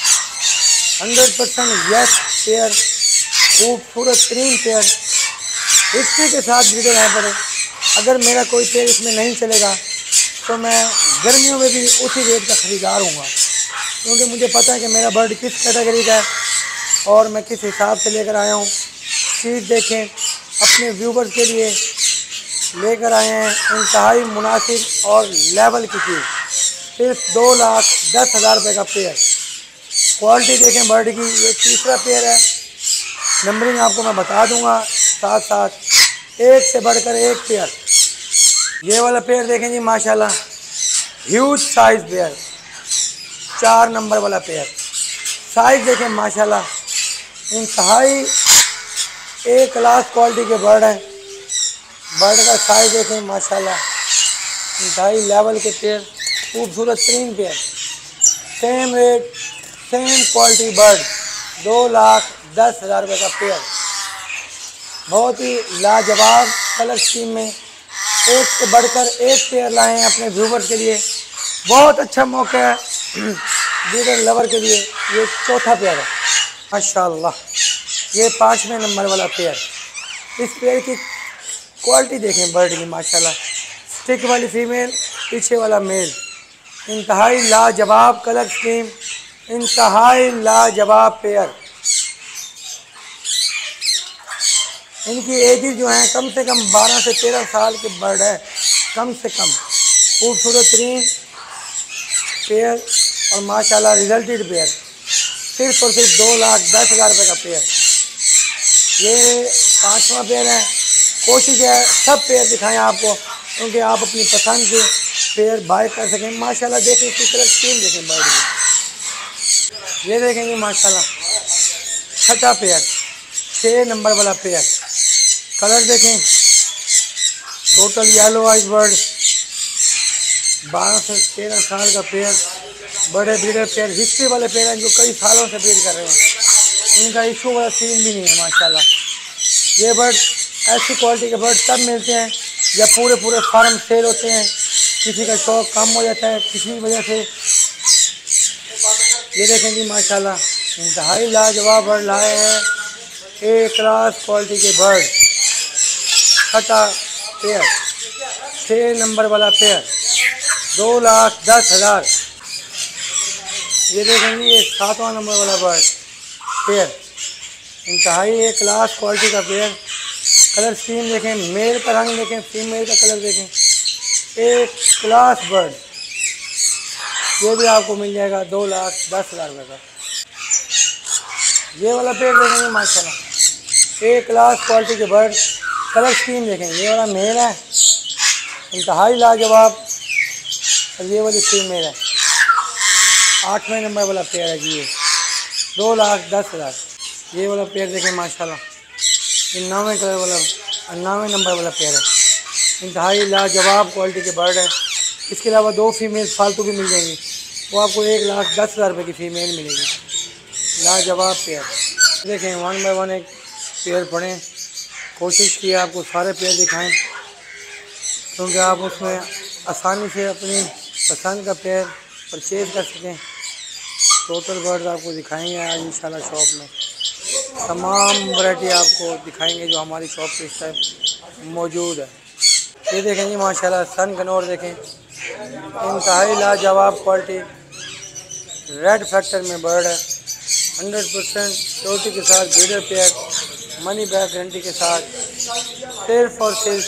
100% यस पेयर, खूबसूरत तरीन पेयर, हिस्ट्री के साथ ब्रीडर है बड़े। अगर मेरा कोई पेयर इसमें नहीं चलेगा तो मैं गर्मियों में भी उसी रेट का ख़रीदार हूँगा, क्योंकि मुझे पता है कि मेरा बर्ड किस कैटेगरी का है और मैं किस हिसाब से लेकर आया हूँ। चीज़ देखें, अपने व्यूवर्स के लिए लेकर आए हैं इंतहाई मुनासिब और लेवल की चीज़, सिर्फ 2,10,000 रुपये का पेयर। क्वालिटी देखें बर्ड की, ये तीसरा पेयर है। नंबरिंग आपको मैं बता दूंगा, साथ साथ एक से बढ़कर एक पेयर। ये वाला पेयर देखें जी माशाल्लाह, ह्यूज साइज़ पेयर, 4 नंबर वाला पेयर। साइज़ देखें माशाल्लाह, इंतहाई एक क्लास क्वालिटी के बर्ड हैं। बर्ड का साइज़ देखें माशाल्लाह, इंतहाई लेवल के पेयर, खूबसूरत तरीन pair. Same rate, same quality bird, 2,10,000 रुपये का पेयर। बहुत ही लाजवाब कलर स्कीम में एक से बढ़कर एक पेयर लाए हैं अपने व्यूवर्स के लिए। बहुत अच्छा मौका है ब्रीडर लवर के लिए। ये चौथा पेयर है माशाल्लाह, ये 5वें नंबर वाला पेयर। इस पेयर की क्वालिटी देखें बर्ड की माशाल्लाह, स्टिक वाली फीमेल, पीछे वाला मेल, इंतहाई लाजवाब कलर स्कीम, इंतहाई लाजवाब पेयर। इनकी एजेस जो हैं कम से कम 12 से 13 साल के बर्ड है, कम से कम। खूबसूरत तरीन पेयर और माशाल्लाह रिजल्टेड पेयर, सिर्फ और सिर्फ 2,10,000 रुपये का पेयर। ये 5वां पेयर है। कोशिश है सब पेयर दिखाएं आपको, क्योंकि आप अपनी पसंद के पेयर बाय कर सकें। माशाल्लाह देखें इसकी कलर स्कीम देखें बर्ड की। ये देखेंगे माशाल्लाह 6वां पेयर, 6 नंबर वाला पेयर। कलर देखें, टोटल येलो आइज बर्ड, 12 से 13 साल का पेयर, बड़े ब्रीडर पेयर, हिस्ट्री वाले पेयर हैं जो कई सालों से ब्रीड कर रहे हैं। इनका इशू वाला सीन भी नहीं है माशाल्लाह। ये बर्ड, ऐसी क्वालिटी के बर्ड तब मिलते हैं जब पूरे फार्म सेल होते हैं, किसी का शौक कम हो जाता है किसी वजह से। ये देखें जी माशाल्लाह, इंतहाई लाजवाब बर्ड लाए हैं, एक क्लास क्वालिटी के बर्ड। 6वां पेयर, 6 नंबर वाला पेयर, 2,10,000। ये देखेंगे ये 7वां नंबर वाला बर्ड पेयर, इंतहाई एक क्लास क्वालिटी का पेयर। कलर स्कीम देखें, मेल का रंग देखें, फीमेल का कलर देखें, एक क्लास बर्ड। ये भी आपको मिल जाएगा 2,10,000 रुपये का। ये वाला पेयर देखेंगे माशाल्लाह, एक क्लास क्वालिटी के बर्ड। कलर स्कीम देखें, ये वाला मेल है इंतहाई लाजवाब, और ये वाली फीमेल है। 8वें नंबर वाला पेयर है जी, ये 2,10,000। ये वाला पेयर देखें माशाल्लाह, ये 9वें कलर वाला 9वें नंबर वाला पेयर है। इंतहाई लाजवाब क्वालिटी के बर्ड है। इसके अलावा 2 फीमेल फालतू भी मिल जाएंगी, वो आपको 1,10,000 रुपये की फ़ीमेल मिलेगी। लाजवाब पेयर देखें, 1 बाय 1 एक पेयर पढ़ें। कोशिश की आपको सारे पेयर दिखाएं, क्योंकि आप उसमें आसानी से अपनी पसंद का पेयर परचेज़ कर सकें। टोटल बर्ड्स आपको दिखाएंगे आज इंशाल्लाह शॉप में। तमाम वैरायटी आपको दिखाएंगे जो हमारी शॉप पे इस टाइम मौजूद है। ये देखें जी माशाल्लाह, सन कनौर देखें, इंतहाई लाजवाब क्वालिटी, रेड फैक्टर में बर्ड है। 100% श्योरिटी के साथ breeder pair, money back guarantee के साथ, सिर्फ और सिर्फ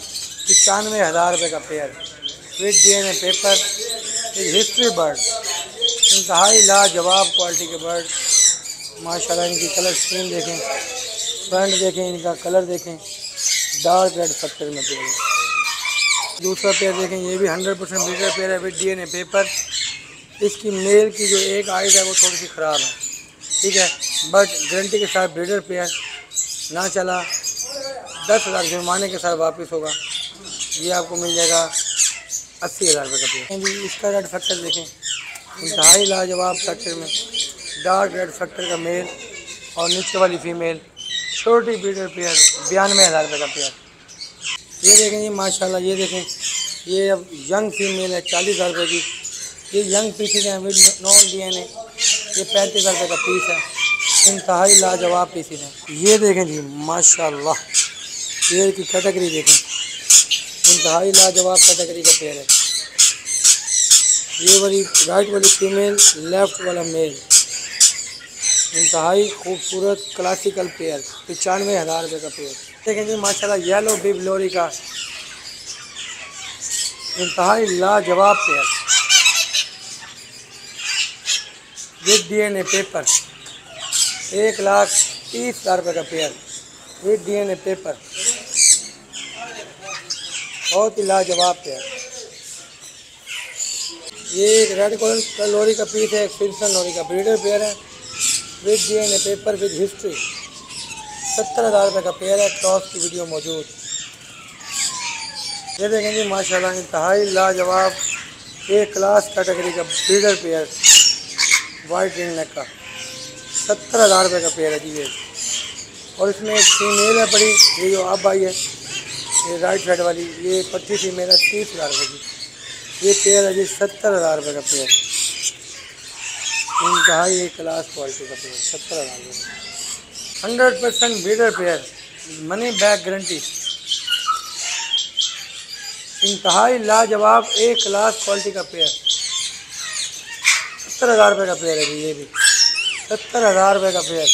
95,000 रुपये का pair with DNA paper, with history bird. इंतहाई लाजवाब क्वालिटी के बर्ड माशाल्लाह। इनकी कलर स्कीम देखें, फ्रंट देखें, इनका कलर देखें, डार्क रेड फैक्टर में पेयर है। दूसरा पेयर देखें, ये भी 100% ब्रीडर पेयर है विद DNA पेपर। इसकी मेल की जो एक आइज है वो थोड़ी सी ख़राब है, ठीक है, बट गारंटी के साथ ब्रीडर पेयर। ना चला 10,000 जुर्माने के साथ वापस होगा। ये आपको मिल जाएगा 80,000 रुपये का पेयर जी। इसका रेड फैक्टर देखें, इंतहाई लाजवाब फैक्टर में, डार्क रेड फैक्टर का मेल और नीचे वाली फीमेल, छोटी ब्रीडर पेयर, 92,000 रुपये का पेयर। ये देखें जी माशाल्लाह, ये देखें, ये अब यंग फीमेल है 40,000 रुपये की। ये यंग पीसेज हैं विद नॉन DNA, ये 35,000 रुपये का पीस है। इंतहाई लाजवाब पीसेज हैं। ये देखें जी माशाल्लाह, पेयर की कैटेगरी देखें, इंतहाई लाजवाब कैटेगरी का पेयर है। ये वाली राइट वाली फीमेल, लेफ्ट वाला मेल, इंतहाई खूबसूरत क्लासिकल पेयर, 95,000 रुपये का पेयर। देखें जी माशाल्लाह, येलो बिग लोरी का इंतहाई लाजवाब पेयर विद DNA पेपर, 1,30,000 रुपये का पेयर विद DNA पेपर, बहुत ही लाजवाब पेयर। ये एक रेड कलर लोरी का पीस है, फिल्सन लोरी का ब्रीडर पेयर है with DNA paper, with history. 70,000 रुपये का पेयर है। क्रॉस की वीडियो मौजूद। ये देखें जी माशाल्लाह, इंतहाई लाजवाब एक क्लास कैटेगरी का breeder pair, white ring neck का, 70,000 रुपये का पेयर है जी ये। और इसमें एक फीमेल है बड़ी, ये जो अब आई है, ये राइट साइड वाली, ये पट्टी फीमेल है, 30,000 रुपये की। ये पेयर है जी 70,000 रुपये का पेयर, इंतहाई एक क्लास क्वालिटी का पेयर, 70,000 रुपये। 100% breeder pair, money back guarantee, इंतहाई लाजवाब एक क्लास क्वालिटी का पेयर, 70,000 रुपये का पेयर है जी। ये भी 70,000 रुपये का पेयर।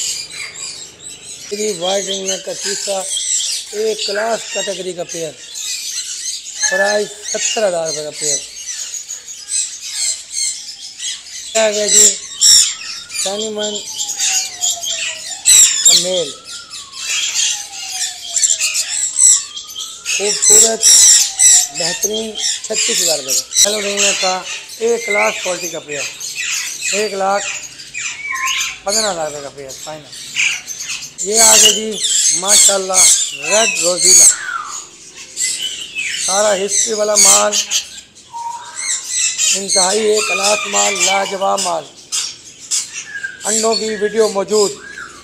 ये वाइट रिंग नेक का तीसरा एक क्लास कैटेगरी का पेयर, प्राइस 70,000 रुपये का पेयर। आ गया जी सैनिमन का मेल, खूबसूरत बेहतरीन, 36,000 रुपये का। हेलो रिंग नेक का एक क्लास क्वालिटी का पेयर, 1,15,000 रुपये का पेयर फाइनल। ये आगे जी माशाल्लाह रेड रोजीला, सारा हिस्ट्री वाला माल, इंतहाई एक क्लास माल, लाजवाब माल। अंडों की वीडियो मौजूद,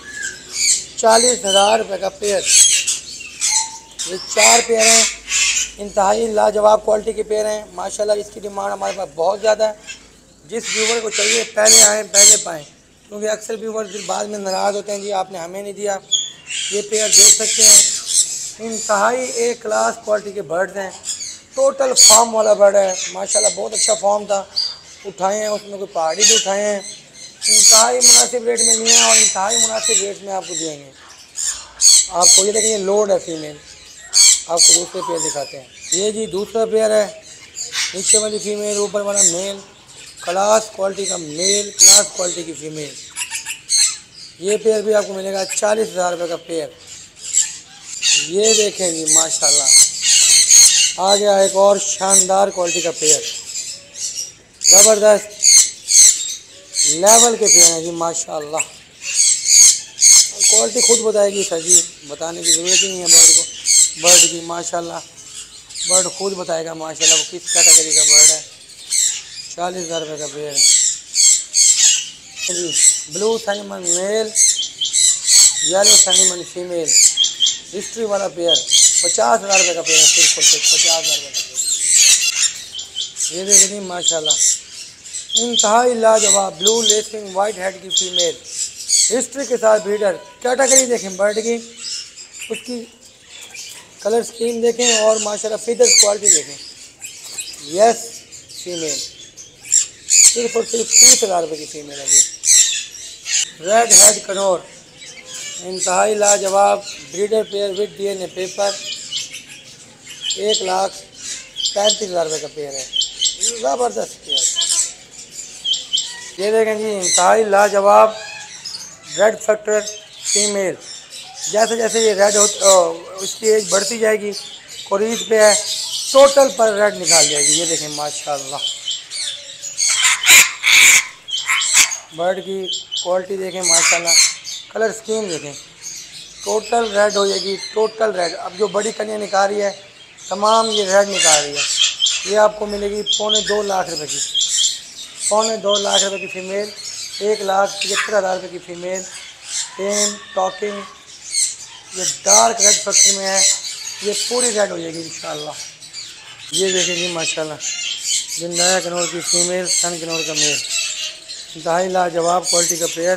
40,000 रुपये का पेयर। ये 4 पेयर हैं, इंतहाई लाजवाब क्वालिटी के पेयर हैं माशाल्लाह। इसकी डिमांड हमारे पास बहुत ज़्यादा है। जिस व्यूवर को चाहिए पहले आएँ पहले पाएँ, क्योंकि अक्सर व्यूवर फिर बाद में नाराज़ होते हैं जी आपने हमें नहीं दिया। ये पेयर देख सकते हैं, इंतहाई एक क्लास क्वालिटी के बर्ड्स हैं। टोटल फार्म वाला बर्ड है माशाल्लाह, बहुत अच्छा फॉर्म था। उठाए हैं, उसमें कोई पहाड़ी भी उठाए हैं, इंतहाई मुनासिब रेट में लिए हैं और इंतहाई मुनासिब रेट में आपको देंगे। आपको ये देखें, ये लोड है फीमेल। आपको दूसरे पेयर दिखाते हैं। ये जी दूसरा पेयर है, नीचे वाली फीमेल, ऊपर वाला मेल। क्लास क्वालिटी का मेल, क्लास क्वालिटी की फीमेल। ये पेयर भी आपको मिलेगा 40,000 रुपये का पेयर। ये देखें जी माशाल्लाह, आ गया एक और शानदार क्वालिटी का पेयर, ज़बरदस्त लेवल के पेयर हैं जी माशाल्लाह। क्वालिटी खुद बताएगी सर जी, बताने की ज़रूरत ही नहीं है बर्ड की माशाल्लाह। बर्ड खुद बताएगा माशाल्लाह वो किस कैटेगरी का बर्ड है। 40,000 रुपये का पेयर है जी। Blue cinnamon male, yellow cinnamon female, history वाला पेयर 50,000 रुपये का पेयर है, सिर्फ और सिर्फ 50,000 रुपये का पेयर। ये देखिए माशाल्लाह, इंतहाई लाजवाब ब्लू लेसिंग वाइट हेड की फीमेल, हिस्ट्री के साथ ब्रीडर। कैटेगरी देखें बर्ड की, उसकी कलर स्कीम देखें और माशाल्लाह फीदर्स क्वालिटी देखें। यस फीमेल, सिर्फ और सिर्फ 30,000 रुपये की फीमेल है ये। रेड हेड कनौर, इंतहाई लाजवाब breeder pair with DNA paper, 1,35,000 रुपये का पेयर है, ज़बरदस्त पेयर। ये देखें जी इंतहाई लाजवाब रेड फैक्टर फीमेल। जैसे जैसे ये रेड उसकी एज बढ़ती जाएगी, कोरीज पे है, टोटल पर रेड निकाल जाएगी। ये देखें माशाल्लाह, बर्ड की क्वालिटी देखें माशाल्लाह, कलर स्कीम देखें, टोटल रेड हो जाएगी, टोटल रेड। अब जो बड़ी कन्या निकाल रही है तमाम ये रेड निकाल रही है। ये आपको मिलेगी 2.25 लाख रुपए की, 2.25 लाख रुपए की फ़ीमेल, 1,75,000 रुपये की फ़ीमेल। टेम टॉकिंग, ये डार्क रेड फैक्ट्री में है, ये पूरी रेड हो जाएगी इंशाल्लाह। ये देखें जी माशाल्लाह, जिंदाया कनौर की फ़ीमेल, सन कनौर का मेल, इंतहाई लाजवाब क्वालिटी का पेयर,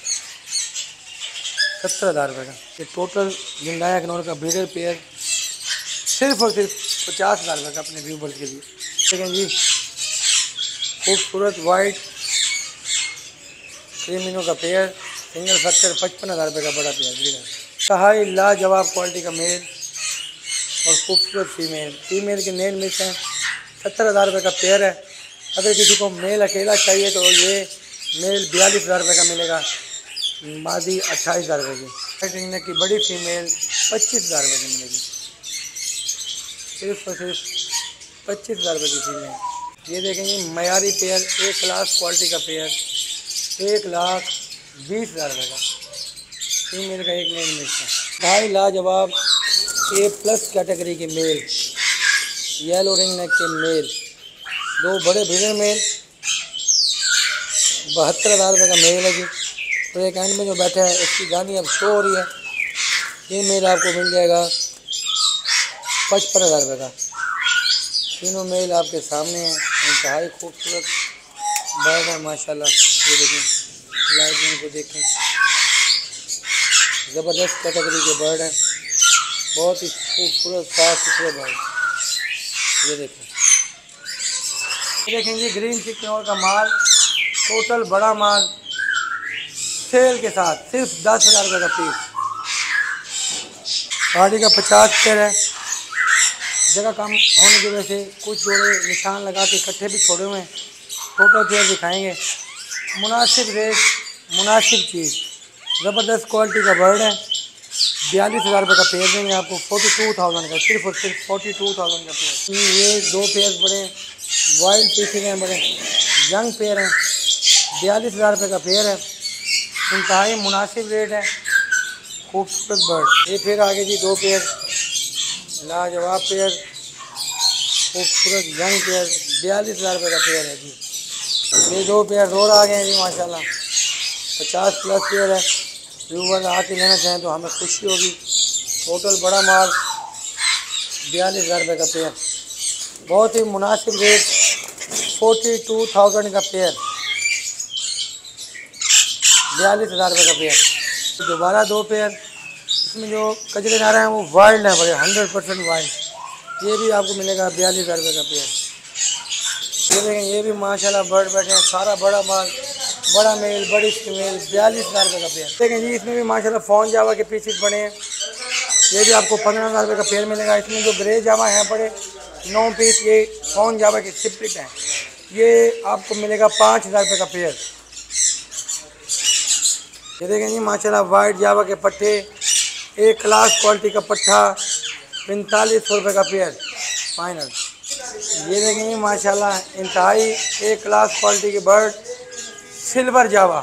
70,000 रुपये का। ये टोटल जिंदाया कनौर का ब्रीडर पेयर सिर्फ और सिर्फ 50,000 रुपये का अपने व्यूवर्स के लिए। देखें जी खूबसूरत वाइट क्रीमिनो का पेयर, सिंगल फैक्टर, 55,000 रुपये का बड़ा पेयर ब्रीडर। इंतहाई लाजवाब क्वालिटी का मेल और खूबसूरत फीमेल के नेल मिक्स हैं, 70,000 रुपये का पेयर है। अगर किसी को मेल अकेला चाहिए तो ये मेल 42,000 रुपये का मिलेगा, मादी 28,000 रुपये की। रिंगनेक की बड़ी फीमेल 25,000 रुपये की मिलेगी, सिर्फ और सिर्फ 25,000 रुपये की फीमेल। ये देखेंगे मयारी पेयर, एक क्लास क्वालिटी का पेयर, 1,20,000 रुपये का फीमेल का एक मेल मिक्स है। ढाई लाजवाब A+ कैटेगरी के मेल, येलो रिंग नेक के मेल, दो बड़े ब्रीडर मेल, 72,000 रुपये का मेल है जी। और एक एंड में जो बैठा है इसकी गानी अब शो हो रही है, ये मेल आपको मिल जाएगा 55,000 रुपये का। तीनों मेल आपके सामने हैं, इंतहाई खूबसूरत बर्ड है माशाल्लाह। ये देखें लाइट को देखें, ज़बरदस्त कैटेगरी के बर्ड हैं, बहुत ही खूबसूरत साफ सुथरे बर्ड। ये देखें जी ग्रीन चिक कनौर का माल, टोटल बड़ा माल सेल के साथ सिर्फ 10,000 रुपये का पीस। गाड़ी का 50 पेयर है, जगह कम होने की वजह से कुछ जोड़े निशान लगा के इकट्ठे भी छोड़े हुए हैं। टोटल पेयर दिखाएंगे, मुनासिब रेट, मुनासिब चीज़, ज़बरदस्त क्वालिटी का बर्ड है। 42,000 रुपये का पेयर देंगे आपको, 42,000 का, सिर्फ और सिर्फ 42,000 का पेयर। ये दो पेयर बड़े वाइल्ड पीसेज हैं, बड़े यंग पेयर हैं, 42,000 रुपये का पेयर है, इंतहाई मुनासिब रेट है, खूबसूरत बर्ड। ये फिर आगे जी दो पेयर लाजवाब पेयर, खूबसूरत यंग पेयर, 42,000 रुपये का पेयर है जी। ये दो पेयर रोड आ गए हैं जी माशाल्लाह, 50+ पेयर है। व्यूवर आके लेना चाहें तो हमें खुशी होगी। टोटल बड़ा माल 42,000 रुपये का पेयर, बहुत ही मुनासिब रेट, 42,000 का पेयर, 42,000 रुपये का पेयर। दोबारा दो पेयर, इसमें जो कजरे आ रहे हैं वो वाइल्ड हैं, बड़े 100% वाइल्ड, ये भी आपको मिलेगा 42,000 रुपये का पेयर। ये देखें, ये भी माशाल्लाह बर्ड बैठे हैं, सारा बड़ा माल, बड़ा मेल, बड़ी फीमेल, 42,000 रुपये का पेयर। देखें जी, इसमें भी माशाल्लाह फ़ॉन जावा के पीसेस बने हैं, ये भी आपको 15,000 रुपये का पेयर मिलेगा। इसमें जो ग्रे जावा हैं बड़े 9 पीस, ये फ़ॉन जावा के स्प्लिट हैं, ये आपको मिलेगा 5,000 रुपये का पेयर। ये देखें जी माशाल्लाह वाइट जावा के पट्टे, एक क्लास क्वालिटी का पट्टा, 4500 रुपये का पेयर फाइनल। ये देखें जी माशाल्लाह इंतहाई एक क्लास क्वालिटी के बर्ड, सिल्वर जावा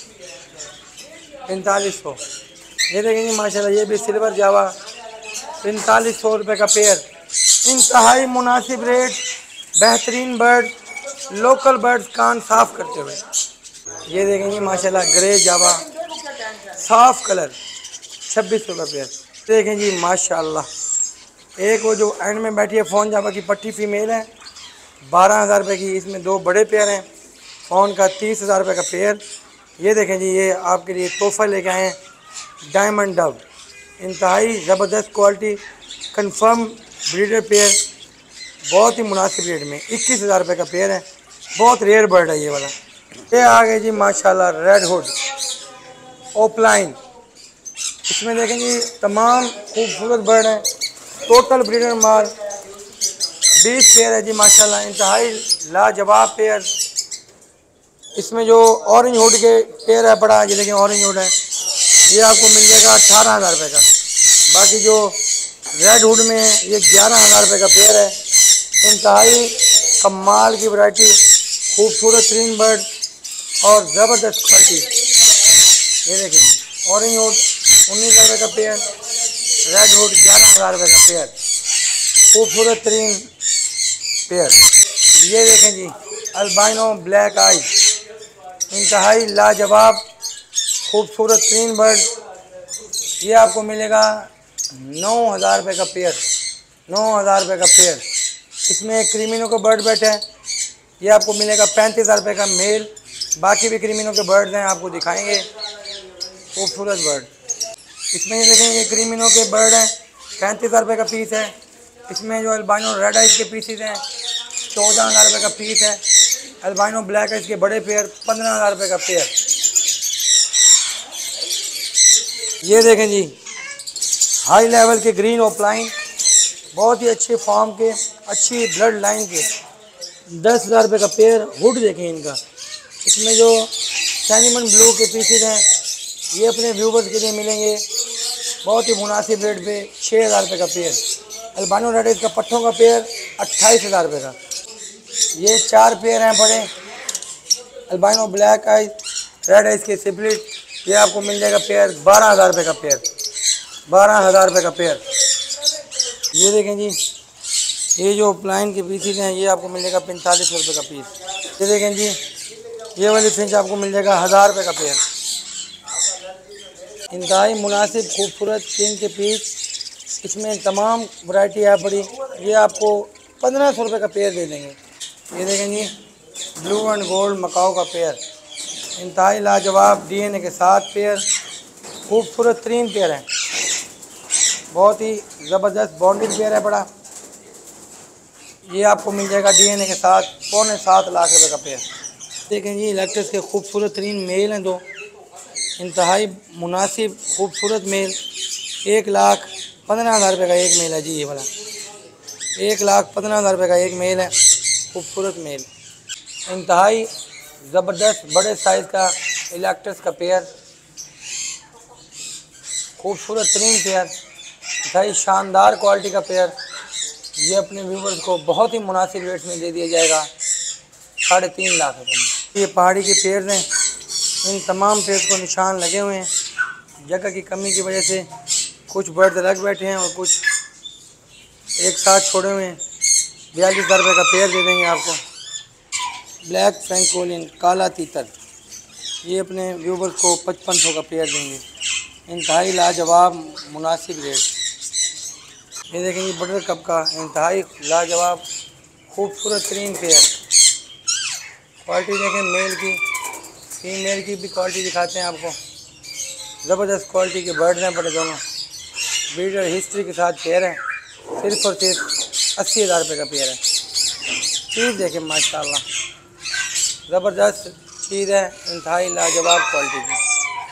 4500। ये देखें जी माशाल्लाह ये भी सिल्वर जावा 4500 रुपये का पेयर। इंतहाई मुनासिब रेट, बेहतरीन बर्ड, लोकल बर्ड्स कान साफ़ करते हुए। ये देखें जी माशाल्लाह ग्रे जावा, साफ़ कलर, 2600 रुपये पेयर। देखें जी माशाल्लाह, एक वो जो एंड में बैठी है फ़ॉन जावा की पट्टी फीमेल है, 12,000 रुपये की। इसमें 2 बड़े पेयर हैं, फ़ॉन का 30,000 रुपये का पेयर। ये देखें जी, ये आपके लिए तोहफ़ा लेके आए हैं, डायमंड डव, इंतहाई ज़बरदस्त क्वालिटी, कंफर्म ब्रीडर पेयर, बहुत ही मुनासिब रेट में 21,000 रुपये का पेयर है। बहुत रेयर बर्ड है ये वाला। ये आ गए जी माशाल्लाह रेड हुड ओपलाइन। इसमें देखें जी तमाम खूबसूरत बर्ड हैं, टोटल ब्रीडर माल 20 पेयर है जी माशाल्लाह, इंतहाई लाजवाब पेयर। इसमें जो ऑरेंज हुड के पेयर है बड़ा, ये देखें ऑरेंज हुड है, ये आपको मिल जाएगा 18,000 रुपये का। बाकी जो रेड हुड में ये 11,000 रुपये का पेयर है। इंतहाई कमाल की वैरायटी, खूबसूरत तरीन बर्ड और ज़बरदस्त क्वालिटी। ये देखें ऑरेंज हुड 19,000 रुपये का पेयर, रेड हुड 11,000 रुपये का पेयर, खूबसूरत तरीन पेयर। ये देखें जी अल्बाइनो ब्लैक आई, इंतहाई लाजवाब खूबसूरत तरीन बर्ड, ये आपको मिलेगा 9,000 रुपये का पेयर, 9,000 रुपये का पेयर। इसमें एक क्रीमिनो का बर्ड बैठा है, ये आपको मिलेगा 35,000 रुपये का मेल। बाकी भी क्रीमिनो के बर्ड्स हैं, आपको दिखाएंगे, खूबसूरत बर्ड। इसमें ये देखें ये क्रीमिनो के बर्ड हैं, 35,000 रुपये का पीस है। इसमें जो अल्बाइनो रेड आइज के पीसेस हैं 14,000 रुपये का पीस है। अल्बाइनो ब्लैक आइज के बड़े पेयर 15,000 रुपये का पेयर। ये देखें जी हाई लेवल के ग्रीन ओपलाइन, बहुत ही अच्छे फॉर्म के, अच्छी ब्लड लाइन के, 10,000 रुपये का पेयर। हुड देखें इनका, इसमें जो सैनिमन ब्लू के पीसेस हैं ये अपने व्यूवर्स के लिए मिलेंगे बहुत ही मुनासिब रेट पे, 6,000 रुपये का पेयर। अल्बानो रेड आइज का पट्ठों का पेयर 28,000 रुपये का। ये 4 पेयर हैं बड़े albino black eyes red eyes के स्प्लिट, ये आपको मिल जाएगा पेयर 12,000 रुपये का पेयर, 12,000 रुपये का पेयर। ये देखें जी ये जो प्लाइन के पीसेस हैं ये आपको मिल जाएगा 45 रुपये का पीस। ये देखें जी ये वाली फिंच आपको मिल जाएगा 1,000 रुपये का पेयर। इंतहाई मुनासिब खूबसूरत 3 के पीस, इसमें तमाम वैरायटी है बड़ी, ये आपको 1,500 रुपये का पेयर दे देंगे। ये देखें जी ब्लू एंड गोल्ड मकाओ का पेयर, इंतहाई लाजवाब DNA के साथ पेयर, खूबसूरत 3 पेयर हैं, बहुत ही ज़बरदस्त बॉन्डेड पेयर है बड़ा। ये आपको मिल जाएगा DNA के साथ 7.25 लाख रुपये का पेयर। देखें जी इलेक्ट्रस के खूबसूरत तरीन मेल हैं 2, इंतहाई मुनासिब खूबसूरत मेल, 1,15,000 रुपये का एक मेल है जी। ये वाला 1,15,000 रुपये का एक मेल है, खूबसूरत मेल, इंतहाई ज़बरदस्त बड़े साइज़ का इलेक्ट्रस का पेयर, खूबसूरत तरीन पेयर, इंतहाई शानदार क्वालिटी का पेयर। ये अपने व्यूवर्स को बहुत ही मुनासिब रेट में दे दिया जाएगा 3.5 लाख रुपये में। ये पहाड़ी के पेड़ हैं, इन तमाम पेड़ को निशान लगे हुए हैं, जगह की कमी की वजह से कुछ बर्ड अलग बैठे हैं और कुछ एक साथ छोड़े हुए हैं। 42,000 रुपये का पेयर दे देंगे आपको। ब्लैक फ्रैंकोलियन काला तीतर, ये अपने व्यूवर्स को 5500 का पेयर देंगे, इंतहाई लाजवाब मुनासिब रेट। ये देखेंगे बटर कप का इंतहाई लाजवाब खूबसूरत तरीन पेयर, क्वालिटी देखें मेल की, फीमेल की भी क्वालिटी दिखाते हैं आपको। ज़बरदस्त क्वालिटी के बर्ड्स हैं बड़े दोनों, ब्रीडर हिस्ट्री के साथ पेयर हैं, सिर्फ और सिर्फ 80,000 रुपये का पेयर है। चीज़ देखें माशाल्लाह, ज़बरदस्त चीज़ है, इंतहाई लाजवाब क्वालिटी की।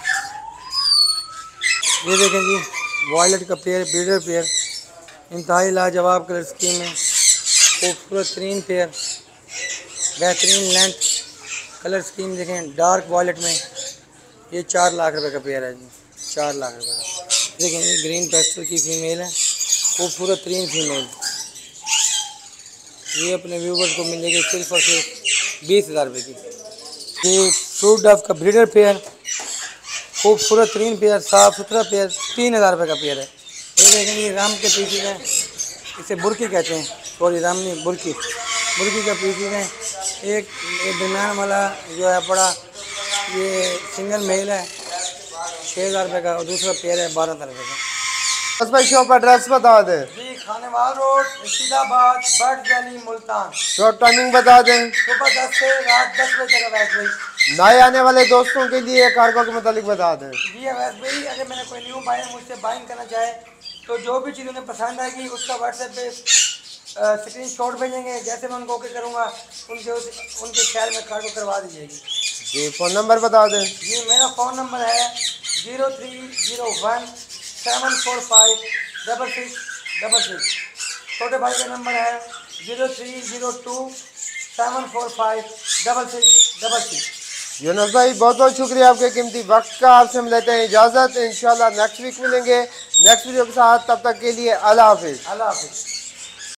ये देखें जी, वॉयलेट का पेयर, ब्रीडर पेयर, इंतहाई लाजवाब कलर स्कीम में, खूबसूरत तरीन पेयर, बेहतरीन लेंथ, कलर स्कीम देखें डार्क वॉयलेट में। ये 4 लाख रुपए का पेयर है जी, 4 लाख रुपए का। देखें ये ग्रीन पेस्टल की फ़ीमेल है, खूबसूरत तरीन फीमेल। ये अपने व्यूवर्स को मिलेगी सिर्फ और सिर्फ 20,000 रुपये की। ये फ्रूट डव का ब्रीडर पेयर, खूबसूरत तरीन पेयर, साफ़ सुथरा पेयर, 3,000 रुपये का पेयर है। ये देखें ये राम के पीसीज हैं, इसे बुरकी कहते हैं, सॉरी राम नहीं बुरकी, बुरकी का पीसीज हैं। एक दरमियान वाला जो है बड़ा, ये सिंगल मेल है 6,000 रुपये का, और दूसरा पेयर है 12,000 रुपये का। बस भाई शॉप एड्रेस बता दें। जी, Khanewal road, Murshidabad, bird valley, Multan. Shop timing बता दें। सुबह 10 से रात 10 बजे तक अवैस भाई। नए आने वाले दोस्तों के लिए कार्गो के मुतालिक बता दें। जी अवैस भाई, अगर मैंने कोई न्यू बायर मुझसे बाइंग करना चाहे तो जो भी चीज़ उन्हें पसंद आएगी उसका व्हाट्सएप पे स्क्रीनशॉट भेजेंगे, जैसे मैं उनको ओके करूँगा उनके शहर में कार्गो करवा दी जाएगी। जी फ़ोन नंबर बता दें। जी मेरा फ़ोन नंबर है 0301 7456666। छोटे भाई का नंबर है 0302 7456666। यूनुस भाई बहुत बहुत शुक्रिया आपके कीमती वक्त का। आपसे हम लेते हैं इजाज़त, इंशाल्लाह नेक्स्ट वीक मिलेंगे नेक्स्ट वीडियो के साथ। तब तक के लिए अल्लाह हाफिज़। अल्लाह हाफिज़।